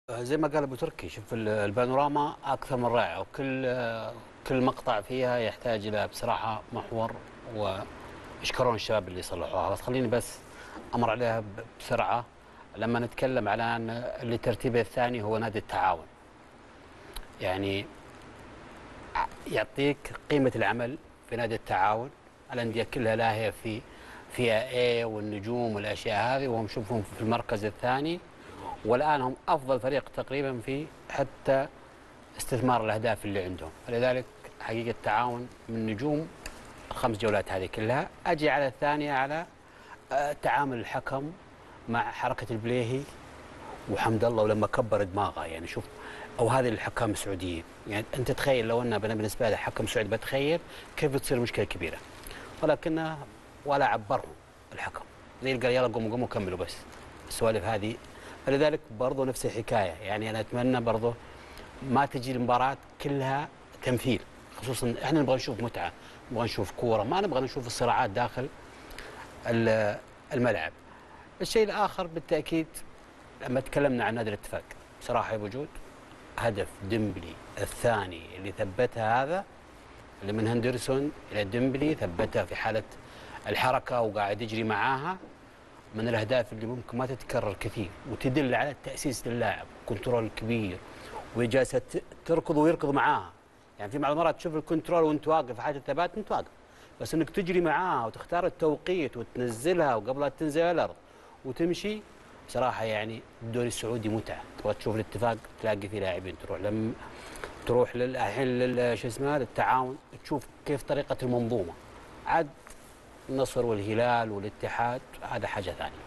زي ما قال ابو تركي، شوف البانوراما اكثر من رائعه، وكل مقطع فيها يحتاج الى بصراحه محور، ويشكرون الشباب اللي صلحوها. بس خليني امر عليها بسرعه. لما نتكلم على ان اللي ترتيبه الثاني هو نادي التعاون، يعني يعطيك قيمه العمل في نادي التعاون. الانديه كلها لاهيه فيها ايه والنجوم والاشياء هذه، وهم شوفهم في المركز الثاني، والآن هم أفضل فريق تقريبا في حتى استثمار الأهداف اللي عندهم. فلذلك حقيقة التعاون من نجوم الخمس جولات هذه كلها. أجي على الثانية، على تعامل الحكم مع حركة البليهي وحمد الله، ولما كبر دماغه يعني شوف، أو هذه الحكام السعوديين، يعني أنت تخيل لو أن بالنسبة لي حكم سعودي بتخيل كيف بتصير مشكلة كبيرة، ولكنه ولا عبرهم الحكم، زي اللي قال يلا قوموا كملوا بس السوالف هذه. فلذلك برضو نفس الحكايه، يعني انا اتمنى برضو ما تجي المباراه كلها تمثيل، خصوصا احنا نبغى نشوف متعه، نبغى نشوف كوره، ما نبغى نشوف الصراعات داخل الملعب. الشيء الاخر بالتاكيد، لما تكلمنا عن نادي الاتفاق، صراحه بوجود هدف ديمبلي الثاني اللي ثبتها، هذا اللي من هندرسون الى ديمبلي ثبتها في حاله الحركه وقاعد يجري معاها، من الاهداف اللي ممكن ما تتكرر كثير، وتدل على التاسيس للاعب، كنترول كبير، وجالسه تركض ويركض معاها. يعني في بعض المرات تشوف الكنترول وانت واقف في حاله الثبات انت واقف، بس انك تجري معاها وتختار التوقيت وتنزلها وقبل لا تنزل على الارض وتمشي. بصراحه يعني الدوري السعودي متعه، تبغى تشوف الاتفاق تلاقي فيه لاعبين، تروح الحين شو اسمه للتعاون، تشوف كيف طريقه المنظومه. عاد النصر والهلال والاتحاد هذا حاجه ثانيه.